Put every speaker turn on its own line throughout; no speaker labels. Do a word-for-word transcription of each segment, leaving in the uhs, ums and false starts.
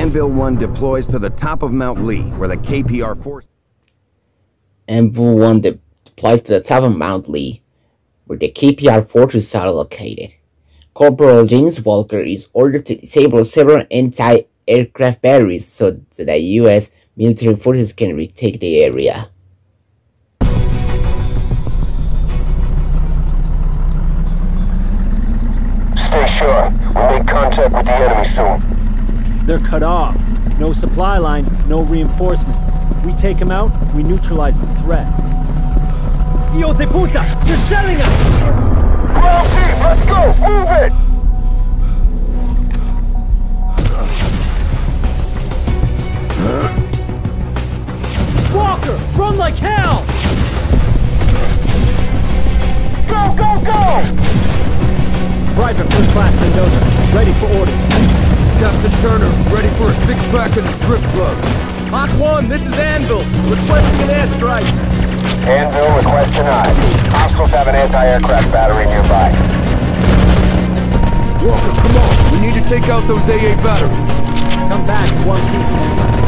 Anvil one deploys to the top of Mount Lee, where the K P R force...
Anvil one deploys to the top of Mount Lee, where the K P R forces are located. Corporal James Walker is ordered to disable several anti-aircraft batteries so that the U S military forces can retake the area.
Stay sure. We'll make contact with the enemy soon.
They're cut off. No supply line, no reinforcements. We take them out, we neutralize the threat. Hijo de puta! You're shelling us!
Ground team, let's go! Move it!
Walker! Run like hell!
Go, go, go!
Private First Class Mendoza, ready for orders.
Captain Turner, ready for a six-pack in the strip club.
Mach one, this is Anvil. Requesting an airstrike.
Anvil, request denied. Hostiles have an anti-aircraft battery nearby.
Walker, come on. We need to take out those A A batteries.
Come back, one piece.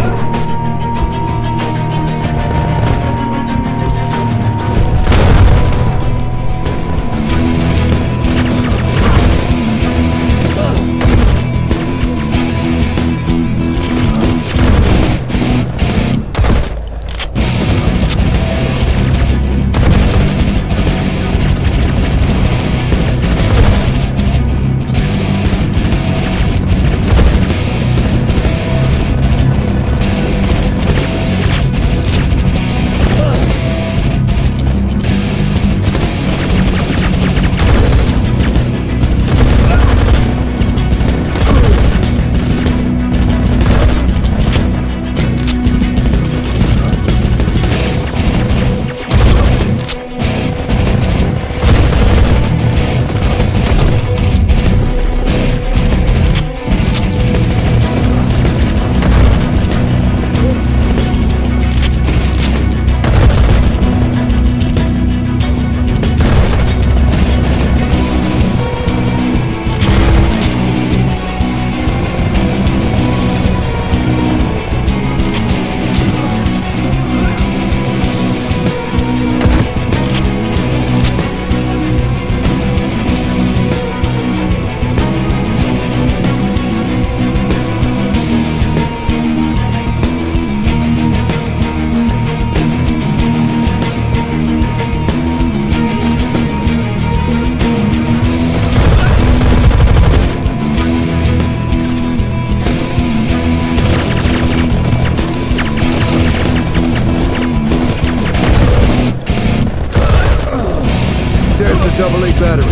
Double A battery.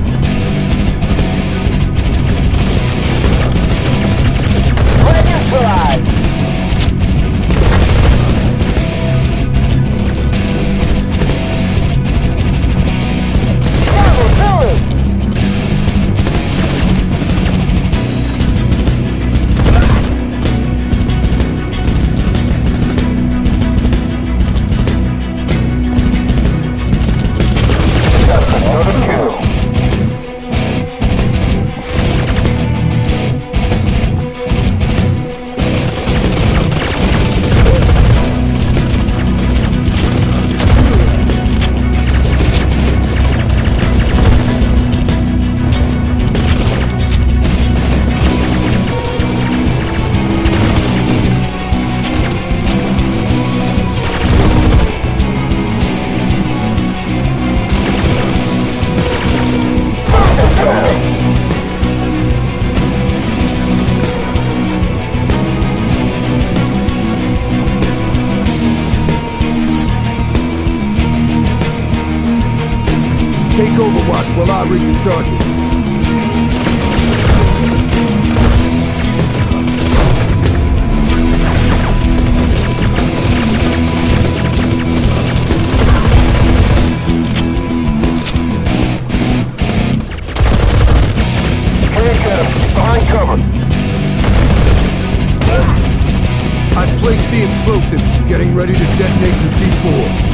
Neutralized!
Take Overwatch while I read the charges.
Behind cover.
I've placed the explosives, getting ready to detonate the C four.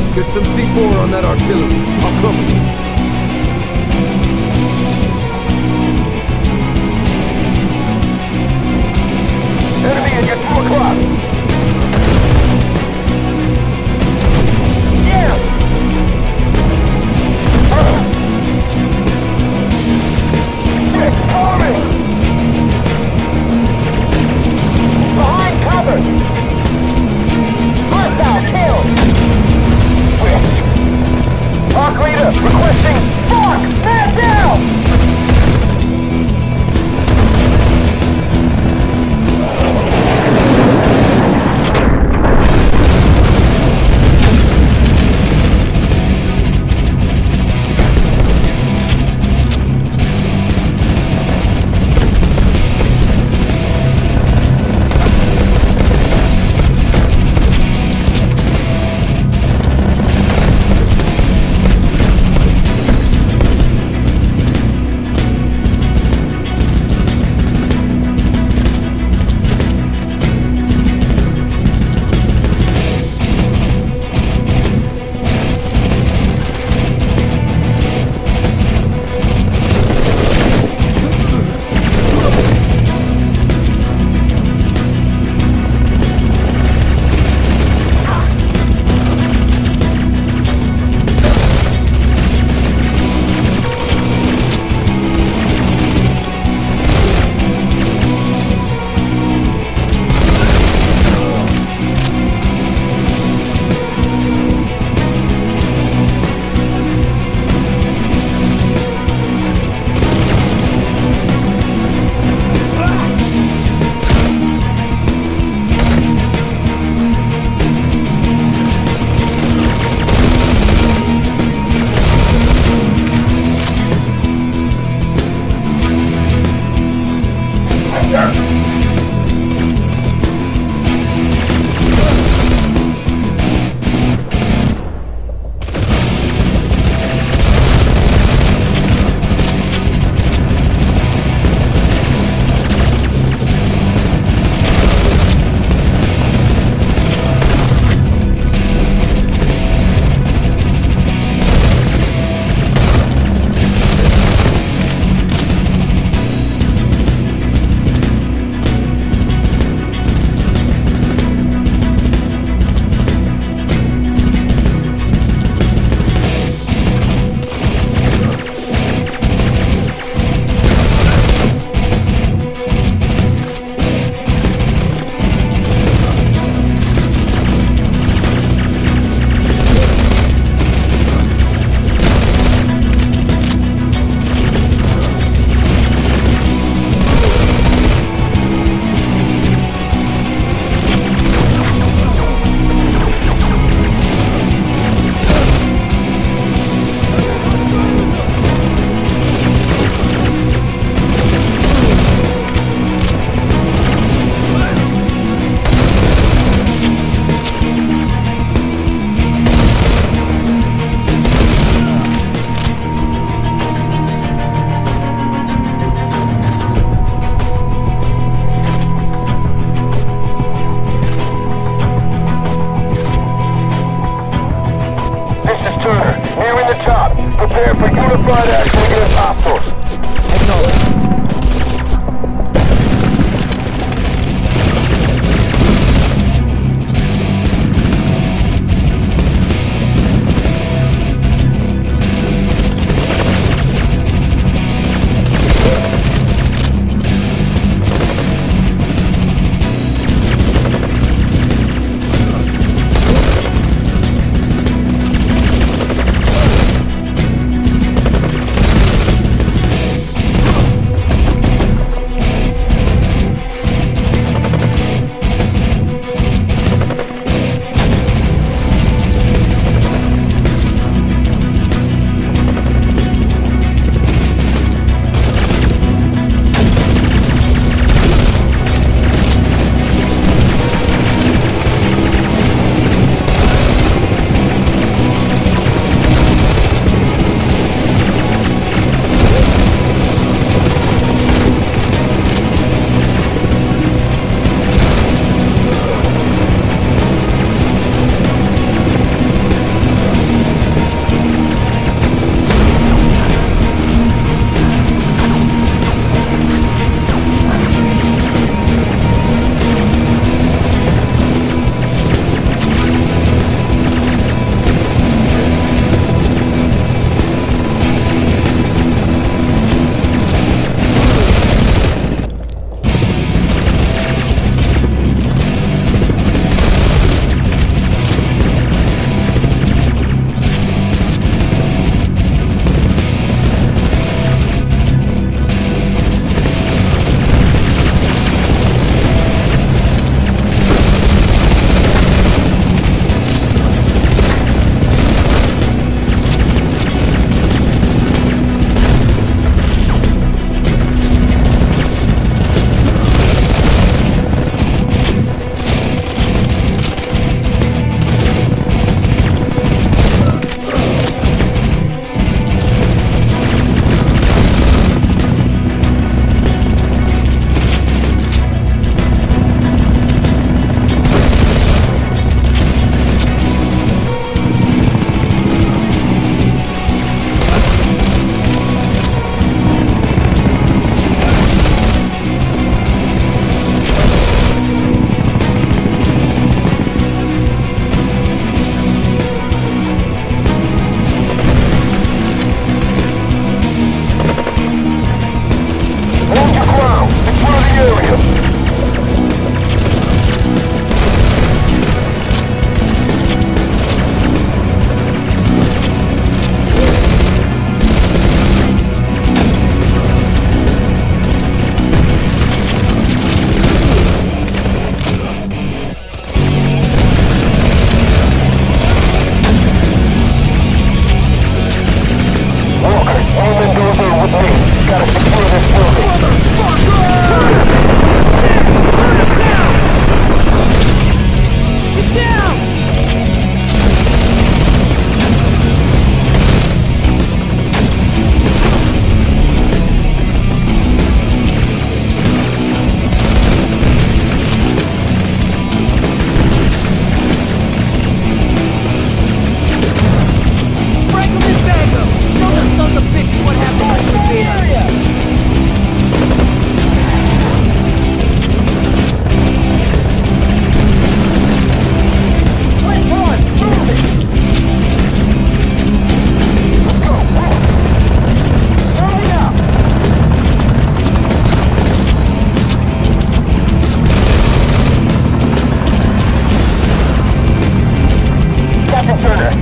Get some C four on that artillery. I'll cover you.
Enemy at your two o'clock. Yeah! Uh. Shit, cover me! Behind cover! Hostile kill! Which? Arc leader requesting fuck! Man down! Prepare for unified action against hostiles.
Acknowledged.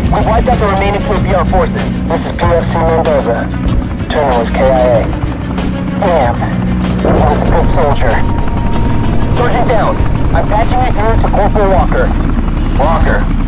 We've wiped out the remaining K P R forces. This is P F C Mendoza. Turner was K I A. Damn. He was a good soldier. Sergeant down. I'm patching you through to Corporal Walker. Walker.